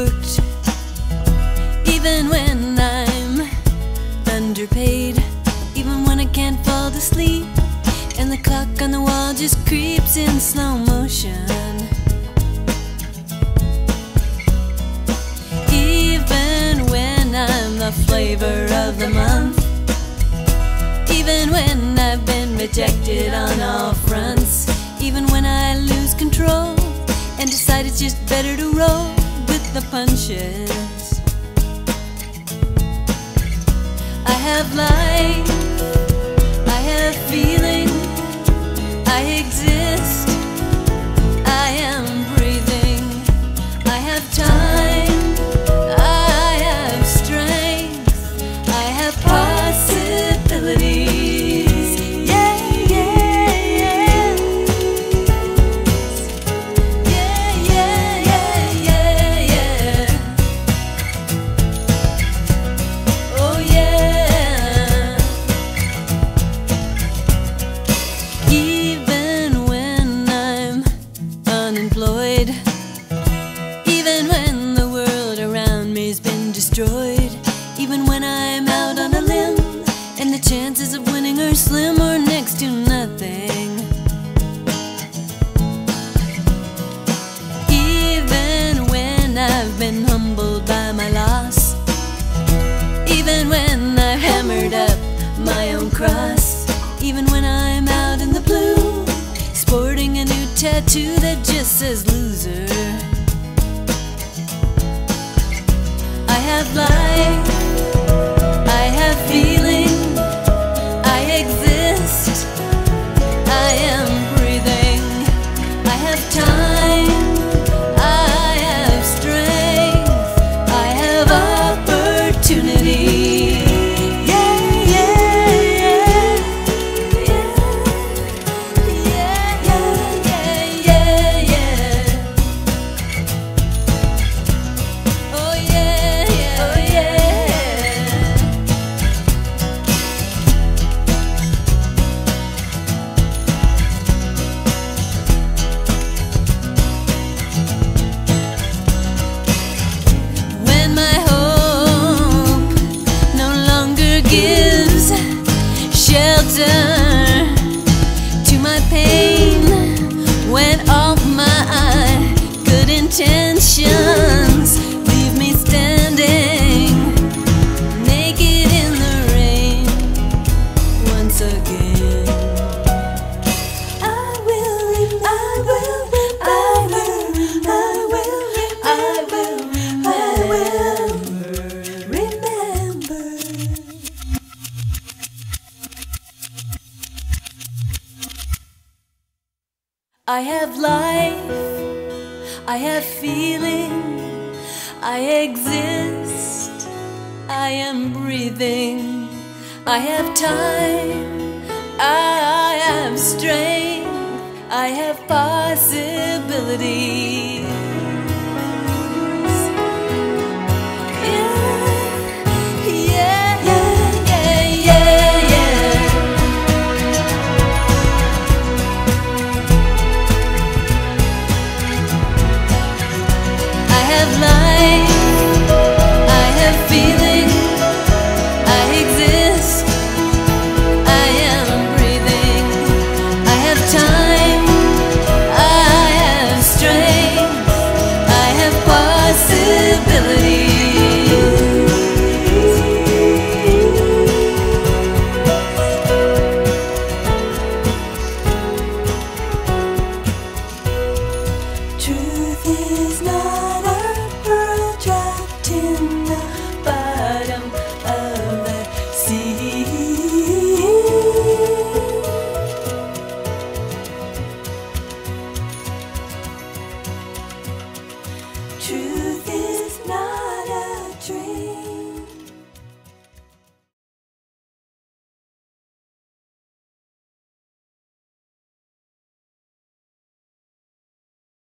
overworked, even when I'm underpaid, even when I can't fall to sleep, and the clock on the wall just creeps in slow motion. Even when I'm the flavor of the month, even when I've been rejected on all fronts, even when I lose control and decide it's just better to roll with the punches. I have life, I have feeling, I exist, I am breathing, I have time, I have strength, I have possibilities. Unemployed, even when the world around me's been destroyed, even when I'm out on a limb and the chances of winning are slim or next to nothing, even when I've been humbled by my loss, even when I've hammered up my own cross, even when I'm out in the blue sporting a new tattoo that just says loser. I have life, I have feeling, I exist, I am breathing, I have time, I have strength, I have opportunity. Gives shelter to my pain, when all my good intentions leave me standing naked in the rain once again. I will, I will, I will, I will, I will, I will remember. I have life, I have feeling, I exist, I am breathing, I have time, I have strength, I have possibilities. I have life, I have feeling, I exist, I am breathing, I have time, I have strength, I have possibilities. Truth is not a pearl dropped in the bottom of the sea. Truth